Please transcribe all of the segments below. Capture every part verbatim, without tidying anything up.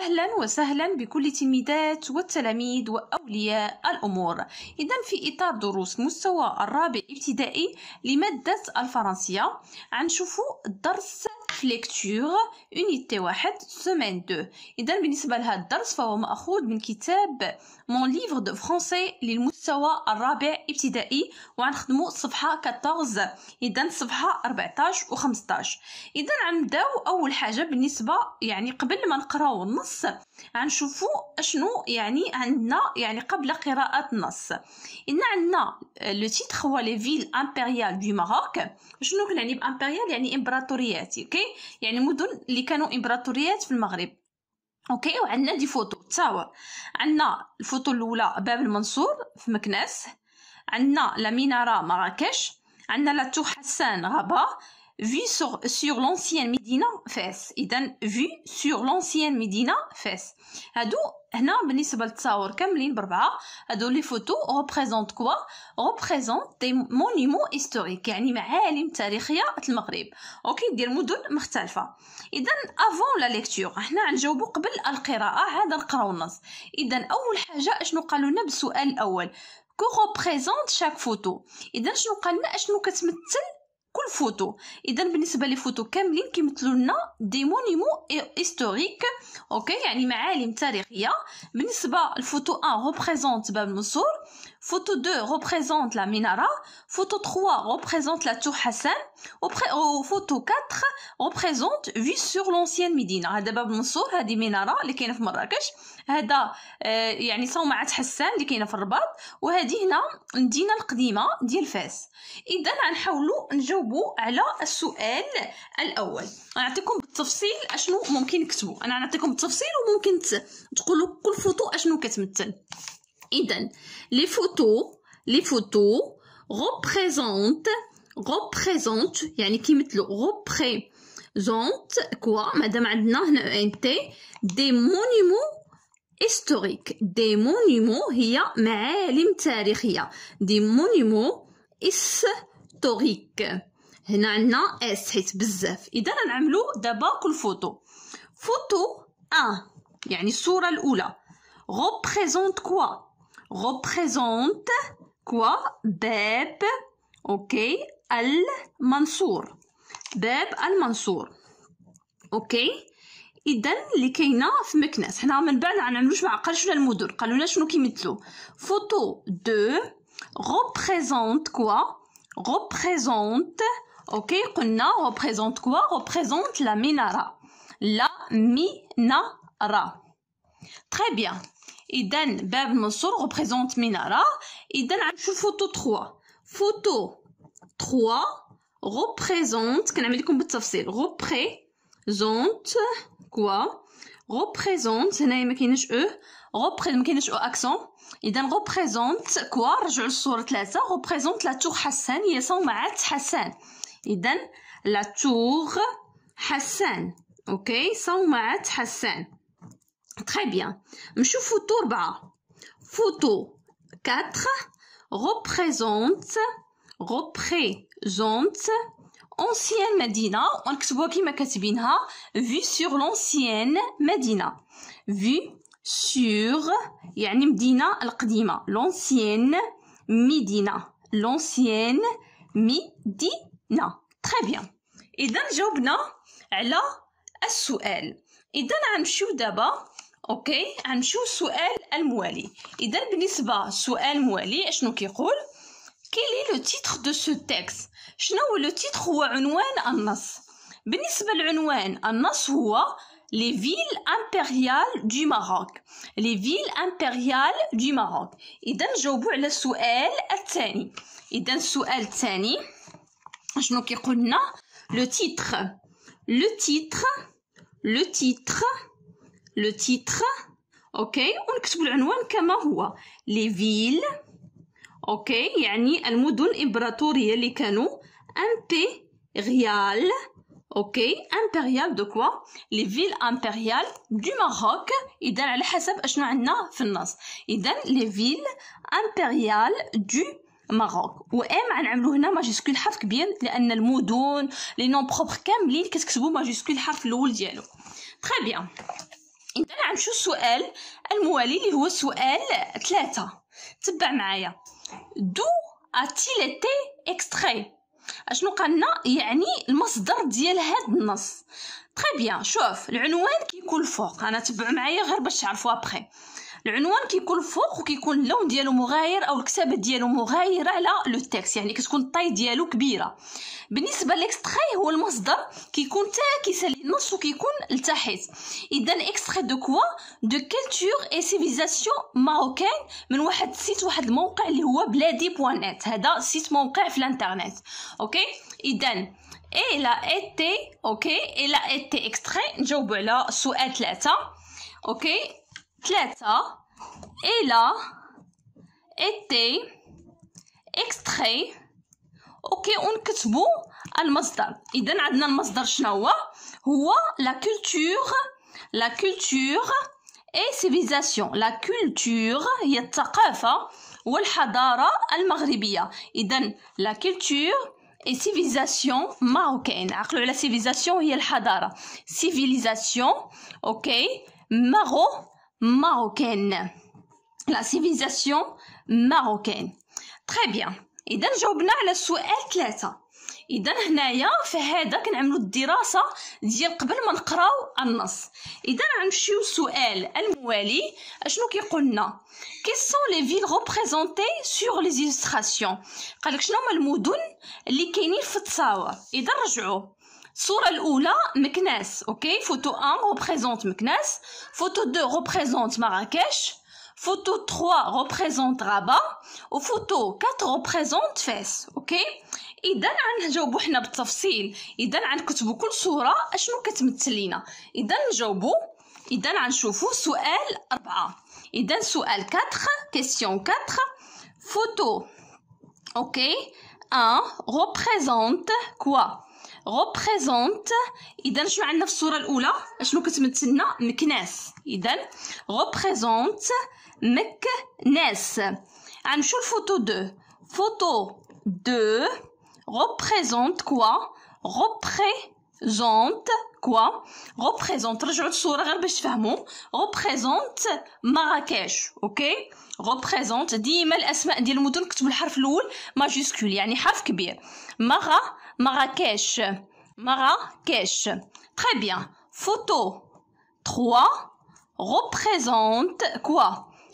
أهلا وسهلا بكل تلميذات والتلاميذ وأولياء الأمور. إذن في إطار دروس مستوى الرابع ابتدائي لمادة الفرنسية غنشوفوا الدرس في ليكتور unité واحد سيمين دو. إذن بالنسبة لهذا الدرس فهو مأخوذ من كتاب مون ليفر دو فرونسي للمستوى الرابع ابتدائي وغنخدموا الصفحة أربعطاش. إذن الصفحة أربعطاش و خمسطاش. إذن غنبداو أول حاجة بالنسبة يعني قبل ما نقراو النص غنشوفوا اشنو يعني عندنا يعني قبل قراءة النص. إن عندنا لو تيتر هو لي فيل امبريال دو ماروك. شنو كنعني بامبريال؟ يعني امبراطوريات، اوكي، يعني مدن اللي كانوا امبراطوريات في المغرب، اوكي. وعندنا دي فوتو تصاور. عندنا الفوتو الاولى باب المنصور في مكناس، عندنا لا مينارة مراكش، عندنا لا تور حسان غابة، vue sur, sur l'ancienne Médina فاس. إذن vue sur l'ancienne Médina فاس. هادو هنا بالنسبة للتصاور كاملين بربعة. هادو لي فوتو représente كوا؟ représente des monuments historiques، يعني معالم تاريخية المغرب، اوكي، ديال مدن مختلفة. إذن avant la lecture حنا غنجاوبو قبل القراءة عاد نقراو النص. إذن أول حاجة اشنو قالوا لنا بالسؤال الأول؟ que représente chaque photo. إذن شنو قالنا؟ اشنو كتمثل كل فوتو؟ اذا بالنسبه لي فوتو كاملين كيمثلوا لنا دي مونيمون هيستوريك، اوكي، يعني معالم تاريخيه. بالنسبه الفوتو واحد ريبريزونت باب المنصور، فوتو اثنين ريبريزونت لا مينارة، فوتو ثلاثة ريبريزونت لا تور حسان، وفوتو أربعة ريبريزونت في سور لونسيان مدينه. هذا باب المنصور، هذه مينارة اللي كاينه في مراكش، هذا آه يعني صومعة حسان اللي كاينه في الرباط، وهذه هنا المدينه القديمه ديال فاس. اذا غنحاولوا نجاوبوا على السؤال الاول. غنعطيكم بالتفصيل اشنو ممكن نكتبوا، انا غنعطيكم بالتفصيل وممكن تقولوا كل فوتو اشنو كتمثل. اذا لي فوتو لي فوتو représente représente يعني كيمثلوا représente كوا؟ مادام عندنا هنا ان تي دي مونيمون هيستوريك. دي مونيمون هي معالم تاريخيه، دي مونيمون هيستوريك. هنا عندنا اس حيت بزاف. اذا غنعملوا دابا كل فوتو. فوتو واحد يعني الصوره الاولى représente كوا؟ représente كوا؟ باب، اوكي، المنصور، باب المنصور، اوكي. اذا اللي كاينه في مكناس. حنا من بعد غنعملوا شنو عقلش لنا المدن، قالوا لنا شنو كيمثلوا. فوتو اثنين représente كوا؟ représente، اوكي، قلنا représente كوا؟ représente la مينارة، لا مينارة. تري بيان. اذا باب المنصور représente مينارة. اذا غنمشيو فوتو ثلاثة. فوتو ثلاثة représente، كنعمل لكم بالتفصيل، représente كوا؟ représente هنايا ما كايناش او، représente ما كايناش او اكسون. اذا représente كوا؟ رجعوا للصوره ثلاثة. représente لا تور حسان، هي صومعة حسان. اذا لا تور حسان، اوكي، صومعة حسان. تري بيان. نمشيو فوتو أربعة. فوتو أربعة représente représente ancienne مدينة، ونكتبوها كيما كاتبينها vue sur l'ancienne مدينة. vue sur يعني مدينة القديمة، l'ancienne مدينة، l'ancienne مدينة. تري بيان. إذا جاوبنا على السؤال. إذا غنمشيو دابا، اوكي، غنمشيو السؤال الموالي. اذا بالنسبه للسؤال الموالي اشنو كيقول؟ كيلي لو تيتر دو سو تيكست؟ شنو هو لو تيتر؟ هو عنوان النص. بالنسبه لعنوان النص هو لي فيل امبريال دو ماروك، لي فيل امبريال دو ماروك. اذا نجاوبوا على السؤال الثاني. اذا السؤال الثاني شنو كيقول لنا؟ لو تيتر لو تيتر لو تيتر لو تيتر، اوكي، ونكتبوا العنوان كما هو لي فيل، اوكي، يعني المدن الامبراطوريه اللي كانوا امبيريال، اوكي، امبيريال دو كوا؟ لي فيل امبيريال دو ماروك. اذا على حسب اشنو عندنا في النص. اذا لي فيل امبيريال دو ماروك. و ام غنعملو هنا ماجيسكول حرف كبير، لان المدن لي نون بروبر كاملين كتكتبوا ماجيسكول الحرف الاول ديالو. تري بيان. إذا غنمشيو السؤال الموالي اللي هو سؤال ثلاثة. تبع معايا. دو a-t-il été extrait؟ اشنو قالنا؟ يعني المصدر ديال هاد النص. تري بيان. شوف العنوان كيكون الفوق، انا تبعوا معايا غير باش تعرفوا ابخي. العنوان كيكون الفوق وكيكون اللون ديالو مغاير او الكتابه ديالو مغايره على لو تكست، يعني كتكون الطاي ديالو كبيره. بالنسبه للاكستري هو المصدر كيكون تا كيسالي النص وكيكون لتحت. اذا اكستري دو كوا؟ دو كولتور اي سيفيزاسيون ماروكان، من واحد السيت، واحد الموقع اللي هو بلادي بوان نت. هذا سيت موقع في الانترنت. اوكي. اذا il a été اوكي il a été extrait. نجاوبوا على سؤال ثلاثة. اوكي ثلاثة. il a été extrait. اوكي ونكتبوا المصدر. اذا عندنا المصدر شنو هو؟ هو la culture la culture et civilisation. la culture هي الثقافة والحضارة المغربية. اذا la culture et civilisation marocaine. عقلوا على civilisation هي الحضارة. civilisation اوكي مارو marocaine. la civilisation marocaine. très bien. اذا جاوبنا على السؤال ثلاثة. اذا هنايا في هذا كنعملوا الدراسه ديال قبل ما نقراو النص. اذا غنمشيو للسؤال الموالي. اشنو كيقولنا؟ كي سون لي فيل ريبريزونتي سور لي إلستراسيون؟ قالك شنو هما المدن اللي كاينين في التصاور. اذا رجعوا الصوره الاولى مكناس. اوكي فوتو واحد ريبريزونت مكناس، فوتو اثنين ريبريزونت مراكش، فوتو ثلاثة ريبريزونت رابا، وفوتو أربعة ريبريزونت فاس. اوكي. اذا غنجاوبوا حنا بالتفصيل. اذا غنكتبوا كل صوره اشنو كتمثل لينا. اذا نجاوبوا. اذا غنشوفوا سؤال أربعة. اذا سؤال أربعة كيسيون أربعة. فوتو اوكي واحد représente quoi؟ représente. اذا شنو عندنا في الصوره الاولى؟ اشنو كتمثلنا؟ مكناس. اذا représente مكناس. غنمشيو لفوتو اثنين. فوتو اثنين représente quoi؟ représente quoi؟ représente. رجعوا الصورة غير باش تفهموا. représente مراكش. اوكي représente. ديما الاسماء ديال المدن كتبوا الحرف الاول ماجيسكول، يعني حرف كبير. مغا مراكش مراكش. très bien. photo trois représente quoi؟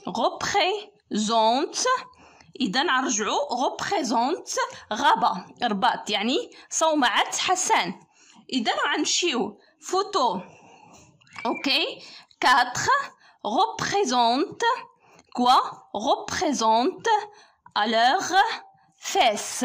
représente. اذا نرجعوا représente غابة رباط، يعني صومعة حسان. اذا غنمشيو فوتو اوكي أربعة représente quoi؟ représente alors فاس.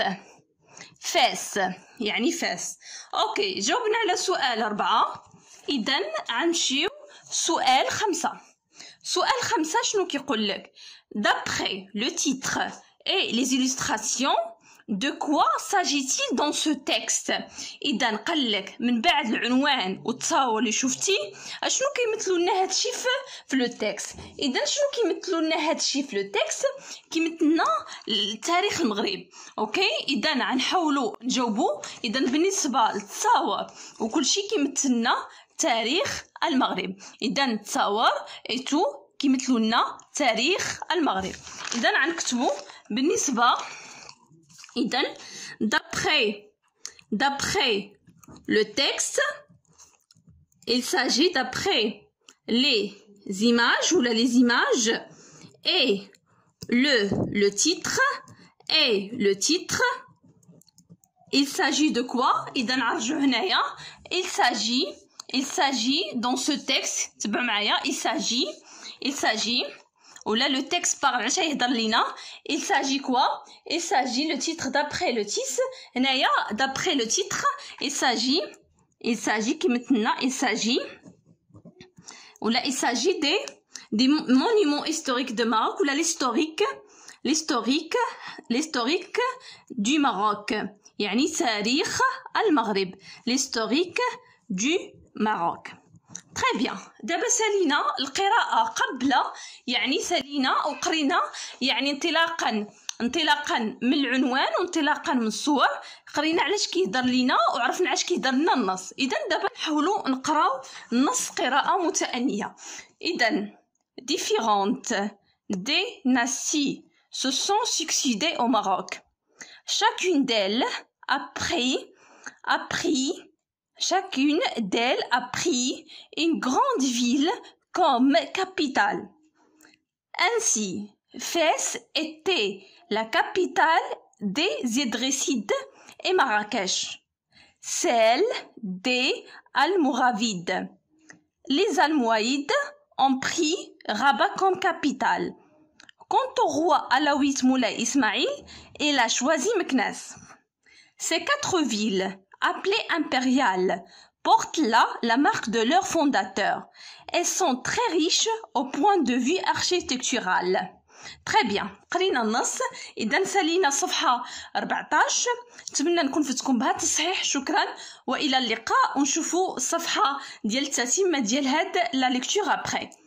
فاس يعني فاس. اوكي جاوبنا على سؤال أربعة. اذا غنمشيو سؤال خمسة. سؤال خمسة شنو كيقول لك؟ d'après le titre et les illustrations de quoi s'agit-il dans ce texte؟ اذا قال لك من بعد العنوان والتصاور اللي شفتي اشنو كيمثلوا لنا هادشي في في لو تكست. اذا شنو كيمثلوا لنا هادشي في لو تكست؟ كيمثلنا تاريخ المغرب. اوكي اذا غنحاولوا نجاوبوا. اذا بالنسبه للتصاور وكلشي كيمثلنا تاريخ المغرب. اذا التصاور ايتو كيمثلوا لنا تاريخ المغرب. اذا غنكتبوا بالنسبه. اذا d'après d'après le texte il s'agit d'après les images ou les images et le le titre et le titre il s'agit de quoi؟ اذا نرجعوا هنايا. il s'agit il s'agit dans ce texte تبعوا معايا. il s'agit il s'agit ou là le texte parle علاش يهضر لينا. il s'agit quoi؟ il s'agit le titre d'après le titre هنايا d'après le titre il s'agit il s'agit كيمثلنا il s'agit ou là il s'agit des des monuments historiques de Maroc ou là l'historique l'historique l'historique du Maroc يعني تاريخ المغرب. l'historique du Maroc. تري بيان. دابا سالينا القراءة قبل، يعني سالينا أو قرينا يعني انطلاقا انطلاقا من العنوان وانطلاقا من الصور، قرينا علاش كيهضر لينا وعرفنا علاش كيهضر لنا النص. اذا دابا نحاولوا نقراو النص قراءة متأنية. اذا différentes dynasties se sont succédées au Maroc. Chacune d'elles a pris a pris Chacune d'elles a pris une grande ville comme capitale. Ainsi, Fès était la capitale des Idrissides et Marrakech, celle des Almoravides. Les Almohaïdes ont pris Rabat comme capitale. Quant au roi alaouite Moulay Ismaïl, il a choisi Meknès. Ces quatre villes, appelées impériales, portent là la marque de leur fondateur. Elles sont très riches au point de vue architectural. Très bien. قرينا النص. إذا سالينا صفحة أربعطاش. نتمنى نكون فتكم بهذا التصحيح. شكرا وإلى اللقاء، ونشوفوا الصفحة ديال التتمة ديال هاد لا ليكتور ابخي.